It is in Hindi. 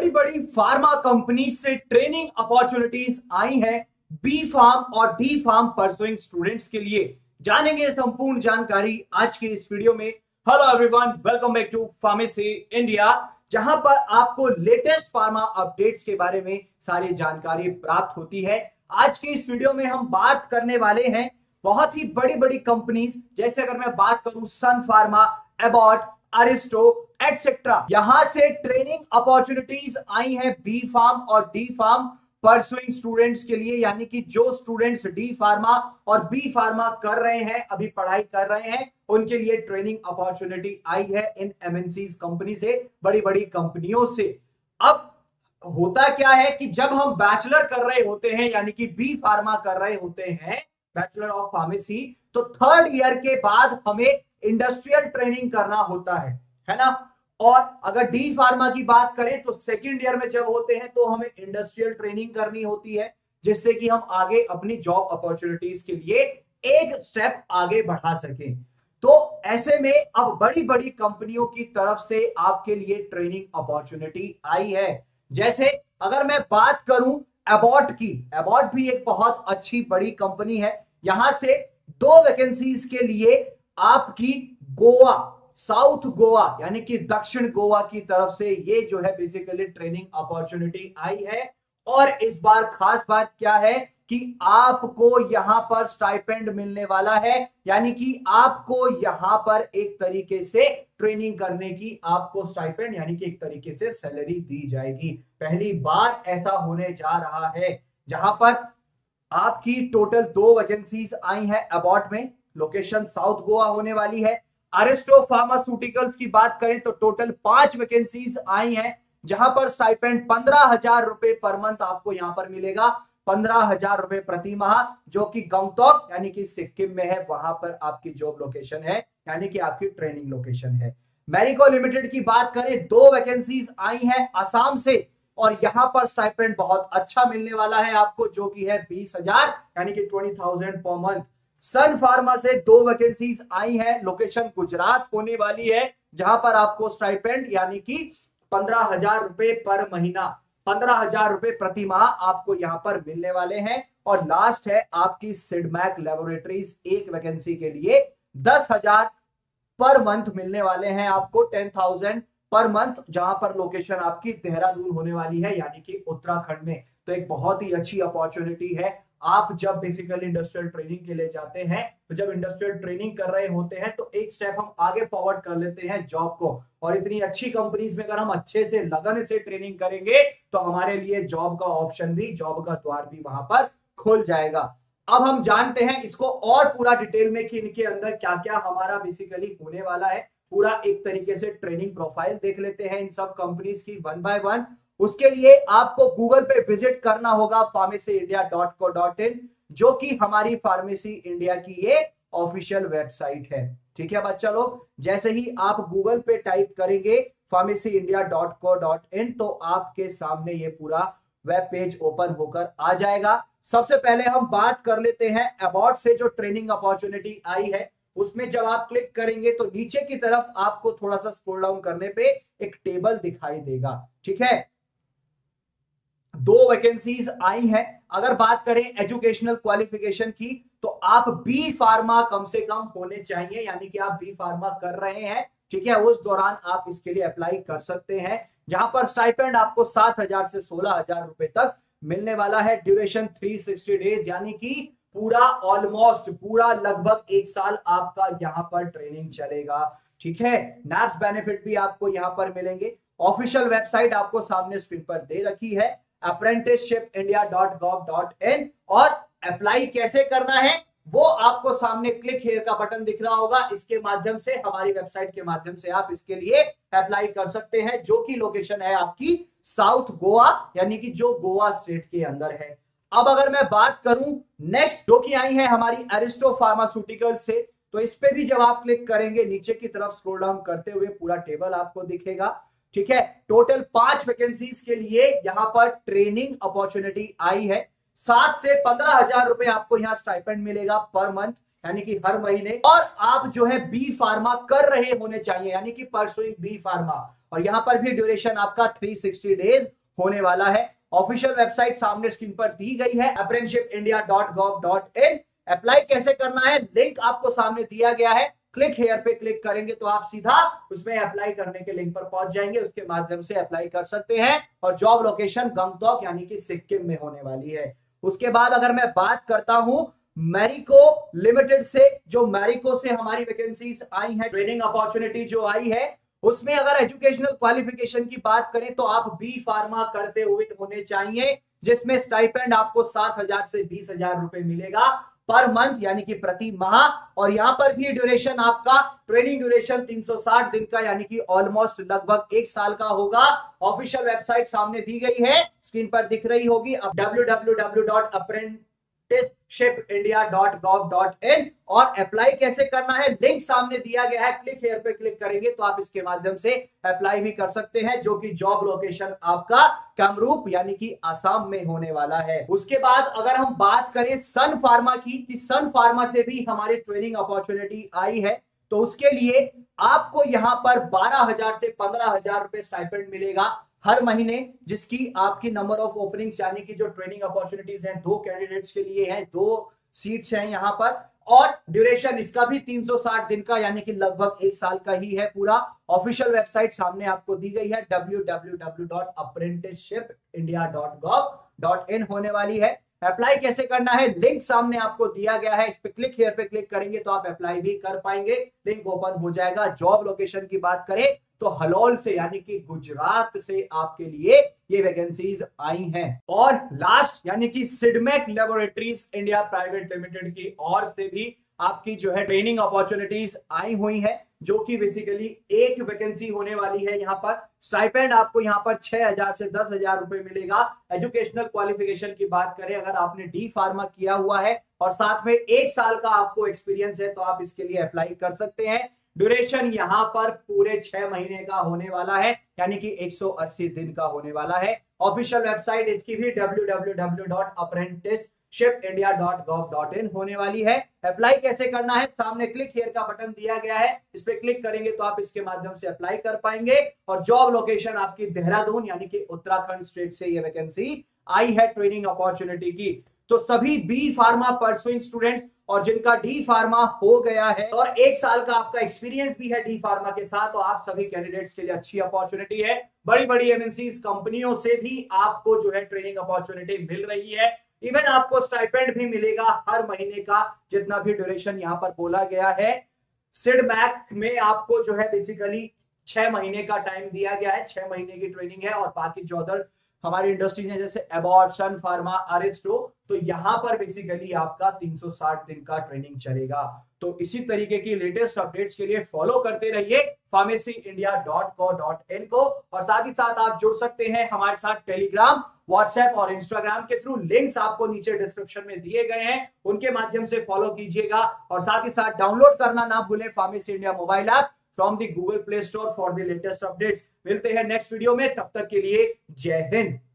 बड़ी बड़ी फार्मा कंपनी से ट्रेनिंग अपॉर्चुनिटीज आई हैं बी फार्म और डी फार्म परसुइंग स्टूडेंट्स के लिए। जानेंगे संपूर्ण जानकारी आज के इस वीडियो में। Hello everyone, welcome back to pharmacy India, जहां पर आपको लेटेस्ट फार्मा अपडेट्स के बारे में सारी जानकारी प्राप्त होती है। आज के इस वीडियो में हम बात करने वाले हैं बहुत ही बड़ी बड़ी कंपनीज, जैसे अगर मैं बात करूं सन फार्मा, एबॉट, अरिस्टो एटसेट्रा, यहां से ट्रेनिंग अपॉर्चुनिटीज आई हैं बी फार्म और डी फार्म परसुइंग स्टूडेंट्स के लिए। यानी कि जो स्टूडेंट्स डी फार्मा और बी फार्मा कर रहे हैं, अभी पढ़ाई कर रहे हैं, उनके लिए ट्रेनिंग अपॉर्चुनिटी आई है इन एमएनसीज कंपनी से, बड़ी बड़ी कंपनियों से। अब होता क्या है कि जब हम बैचलर कर रहे होते हैं, यानी कि बी फार्मा कर रहे होते हैं, बैचलर ऑफ फार्मेसी, तो थर्ड ईयर के बाद हमें इंडस्ट्रियल ट्रेनिंग करना होता है ना। और अगर डी फार्मा की बात करें तो सेकंड ईयर में जब होते हैं तो हमें इंडस्ट्रियल ट्रेनिंग करनी होती है, जिससे कि हम आगे अपनी जॉब अपॉर्चुनिटीज के लिए एक स्टेप आगे बढ़ा सकें। तो ऐसे में अब बड़ी बड़ी कंपनियों की तरफ से आपके लिए ट्रेनिंग अपॉर्चुनिटी आई है। जैसे अगर मैं बात करूं एबॉट की, एबॉट भी एक बहुत अच्छी बड़ी कंपनी है। यहां से 2 वैकेंसीज के लिए आपकी गोवा, साउथ गोवा यानी कि दक्षिण गोवा की तरफ से ये जो है बेसिकली ट्रेनिंग अपॉर्चुनिटी आई है। और इस बार खास बात क्या है कि आपको यहां पर स्टाइपेंड मिलने वाला है, यानी कि आपको यहां पर एक तरीके से ट्रेनिंग करने की आपको स्टाइपेंड यानी कि एक तरीके से सैलरी दी जाएगी। पहली बार ऐसा होने जा रहा है जहां पर आपकी टोटल 2 वैकेंसीज आई हैं एबॉट में, लोकेशन साउथ गोवा होने वाली है। अरिस्टो फार्मास्यूटिकल्स की बात करें तो टोटल 5 वैकेंसीज आई हैं, जहां पर स्टाइपेंड 15,000 रुपए पर मंथ आपको यहां पर मिलेगा, 15,000 रुपए प्रति माह, जो कि गंगटोक यानी कि सिक्किम में है, वहां पर आपकी जॉब लोकेशन है, यानी कि आपकी ट्रेनिंग लोकेशन है। मैरिको लिमिटेड की बात करें, 2 वैकेंसीज आई हैं असम से, और यहां पर स्टाइपेंड बहुत अच्छा मिलने वाला है आपको, जो कि है 20,000 यानी कि 20,000 पर मंथ। सन फार्मा से 2 वैकेंसीज आई हैं, लोकेशन गुजरात होने वाली है, जहां पर आपको स्टाइपेंड यानी कि 15,000 रुपए पर महीना, 15,000 रुपए प्रति माह आपको यहां पर मिलने वाले हैं। और लास्ट है आपकी सिडमैक लैबोरेटरीज, 1 वैकेंसी के लिए 10,000 पर मंथ मिलने वाले हैं आपको, 10,000 पर मंथ, जहां पर लोकेशन आपकी देहरादून होने वाली है, यानी कि उत्तराखंड में। तो एक बहुत ही अच्छी अपॉर्चुनिटी है। आप जब बेसिकली इंडस्ट्रियल ट्रेनिंग के लिए जाते हैं, तो जब इंडस्ट्रियल ट्रेनिंग कर रहे होते हैं तो एक स्टेप हम आगे फॉरवर्ड कर लेते हैं जॉब को। और इतनी अच्छी कंपनीज में अगर हम अच्छे से लगन से ट्रेनिंग करेंगे तो हमारे लिए जॉब का ऑप्शन भी, जॉब का द्वार भी वहां पर खुल जाएगा। अब हम जानते हैं इसको और पूरा डिटेल में कि इनके अंदर क्या क्या हमारा बेसिकली होने वाला है। पूरा एक तरीके से ट्रेनिंग प्रोफाइल देख लेते हैं इन सब कंपनीज की वन बाय वन। उसके लिए आपको गूगल पे विजिट करना होगा pharmacyindia.co.in, जो कि हमारी फार्मेसी इंडिया की ये ऑफिशियल वेबसाइट है। ठीक है बच्चा लोग, जैसे ही आप गूगल पे टाइप करेंगे pharmacyindia.co.in, तो आपके सामने ये पूरा वेब पेज ओपन होकर आ जाएगा। सबसे पहले हम बात कर लेते हैं एबॉट से जो ट्रेनिंग अपॉर्चुनिटी आई है, उसमें जब आप क्लिक करेंगे तो नीचे की तरफ आपको थोड़ा सा स्क्रॉल डाउन करने पे एक टेबल दिखाई देगा। ठीक है, 2 वैकेंसीज आई हैं। अगर बात करें एजुकेशनल क्वालिफिकेशन की, तो आप बी फार्मा कम से कम होने चाहिए, यानी कि आप बी फार्मा कर रहे हैं, ठीक है, उस दौरान आप इसके लिए अप्लाई कर सकते हैं। जहां पर स्टाइपेंड आपको 7,000 से 16,000 रुपए तक मिलने वाला है। ड्यूरेशन 360 डेज, यानी कि पूरा ऑलमोस्ट पूरा लगभग 1 साल आपका यहां पर ट्रेनिंग चलेगा। ठीक है, नैप्स बेनिफिट भी आपको यहां पर मिलेंगे। ऑफिशियल वेबसाइट आपको सामने स्क्रीन पर दे रखी है, apprenticeshipindia.gov.in, और अप्लाई कैसे करना है वो आपको सामने क्लिक हियर का बटन दिख रहा होगा। इसके माध्यम से, हमारी वेबसाइट के माध्यम से आप इसके लिए अप्लाई कर सकते हैं, जो कि लोकेशन है आपकी साउथ गोवा, यानी कि जो गोवा स्टेट के अंदर है। अब अगर मैं बात करूं नेक्स्ट जो कि आई है हमारी अरिस्टो फार्मास्यूटिकल से, तो इस पे भी जब आप क्लिक करेंगे नीचे की तरफ स्क्रॉल डाउन करते हुए पूरा टेबल आपको दिखेगा। ठीक है, टोटल 5 वैकेंसीज के लिए यहां पर ट्रेनिंग अपॉर्चुनिटी आई है। 7 से 15,000 रुपए आपको यहां स्टाइपेंड मिलेगा पर मंथ, यानी कि हर महीने। और आप जो है बी फार्मा कर रहे होने चाहिए, यानी कि परसुइंग बी फार्मा, और यहां पर भी ड्यूरेशन आपका 360 डेज होने वाला है। ऑफिशियल वेबसाइट सामने स्क्रीन पर दी गई है apprenticeshipindia.gov.in। अप्लाई कैसे करना है, लिंक आपको सामने दिया गया है। क्लिक हेयर पे क्लिक करेंगे तो आप सीधा उसमें अप्लाई करने के लिंक पर पहुंच जाएंगे, उसके माध्यम से अप्लाई कर सकते हैं। और जॉब लोकेशन गंगटोक यानी कि सिक्किम में होने वाली है। उसके बाद अगर मैं बात करता हूं मैरिको लिमिटेड से, जो मैरिको से हमारी वैकेंसीज आई है, ट्रेनिंग अपॉर्चुनिटी जो आई है, उसमें अगर एजुकेशनल क्वालिफिकेशन की बात करें तो आप बी फार्मा करते हुए होने चाहिए, जिसमें स्टाइपेंड आपको 7,000 से 20,000 रुपए मिलेगा पर मंथ यानी कि प्रति माह। और यहां पर भी ड्यूरेशन आपका ट्रेनिंग ड्यूरेशन 360 दिन का यानी कि ऑलमोस्ट लगभग 1 साल का होगा। ऑफिशियल वेबसाइट सामने दी गई है, स्क्रीन पर दिख रही होगी, अब www.apprenticeshipindia.gov.in। और अप्लाई कैसे करना है, लिंक सामने दिया गया है, क्लिक हेयर पे क्लिक करेंगे तो आप इसके माध्यम से अप्लाई भी कर सकते हैं, जो कि जॉब लोकेशन आपका कामरूप यानी कि आसाम में होने वाला है। उसके बाद अगर हम बात करें सन फार्मा की, सन फार्मा से भी हमारी ट्रेनिंग अपॉर्चुनिटी आई है, तो उसके लिए आपको यहां पर 12,000 से 15,000 रुपए स्टाइपेंड मिलेगा हर महीने, जिसकी आपकी नंबर ऑफ ओपनिंग्स यानी कि जो ट्रेनिंग अपॉर्चुनिटीज हैं 2 कैंडिडेट्स के लिए हैं, 2 सीट्स हैं यहां पर। और ड्यूरेशन इसका भी 360 दिन का यानी कि लगभग 1 साल का ही है पूरा। ऑफिशियल वेबसाइट सामने आपको दी गई है www.apprenticeshipindia.gov.in होने वाली है। अप्लाई कैसे करना है, लिंक सामने आपको दिया गया है, इस पे क्लिक हियर पे क्लिक करेंगे तो आप अप्लाई भी कर पाएंगे, लिंक ओपन हो जाएगा। जॉब लोकेशन की बात करें तो हलोल से यानी कि गुजरात से आपके लिए ये वैकेंसीज आई हैं। और लास्ट यानी कि Sidmak laboratories India private limited की ओर से भी आपकी जो है ट्रेनिंग अपॉर्चुनिटीज आई हुई है, जो कि बेसिकली एक वैकेंसी होने वाली है। यहाँ पर स्टाइपेंड आपको यहाँ पर 6,000 से 10,000 रुपए मिलेगा। एजुकेशनल क्वालिफिकेशन की बात करें, अगर आपने डी फार्मा किया हुआ है और साथ में 1 साल का आपको एक्सपीरियंस है तो आप इसके लिए अप्लाई कर सकते हैं। ड्यूरेशन यहाँ पर पूरे 6 महीने का होने वाला है यानी कि 180 दिन का होने वाला है। ऑफिशियल वेबसाइट इसकी भी www.apprenticeshipindia.gov.in होने वाली है। अप्लाई कैसे करना है, सामने क्लिक हियर का बटन दिया गया है, इस पे क्लिक करेंगे तो आप इसके माध्यम से अप्लाई कर पाएंगे। और जॉब लोकेशन आपकी देहरादून यानी कि उत्तराखंड स्टेट से ये वैकेंसी आई है ट्रेनिंग अपॉर्चुनिटी की। तो सभी बी फार्मा परसुइंग स्टूडेंट्स और जिनका डी फार्मा हो गया है और 1 साल का आपका एक्सपीरियंस भी है डी फार्मा के साथ, तो आप सभी कैंडिडेट्स के लिए अच्छी अपॉर्चुनिटी है। बड़ी बड़ी एमएनसीज कंपनियों से भी आपको जो है ट्रेनिंग अपॉर्चुनिटी मिल रही है। इवन आपको स्टाइपेंड भी मिलेगा हर महीने का, जितना भी ड्यूरेशन यहाँ पर बोला गया है। सिडमैक में आपको जो है बेसिकली 6 महीने का टाइम दिया गया है, 6 महीने की ट्रेनिंग है। और बाकी जो अदर हमारी इंडस्ट्रीज है जैसे एबॉट, सन फार्मा, अरिस्टो, तो यहां पर बेसिकली आपका 360 दिन का ट्रेनिंग चलेगा। तो इसी तरीके की लेटेस्ट अपडेट्स के लिए फॉलो करते रहिए pharmacyindia.co.in को। और साथ ही साथ आप जुड़ सकते हैं हमारे साथ टेलीग्राम, व्हाट्सएप और इंस्टाग्राम के थ्रू। लिंक्स आपको नीचे डिस्क्रिप्शन में दिए गए हैं, उनके माध्यम से फॉलो कीजिएगा। और साथ ही साथ डाउनलोड करना ना भूलें pharmacy India mobile app from the Google Play Store for the latest updates. मिलते हैं नेक्स्ट वीडियो में, तब तक के लिए जय हिंद।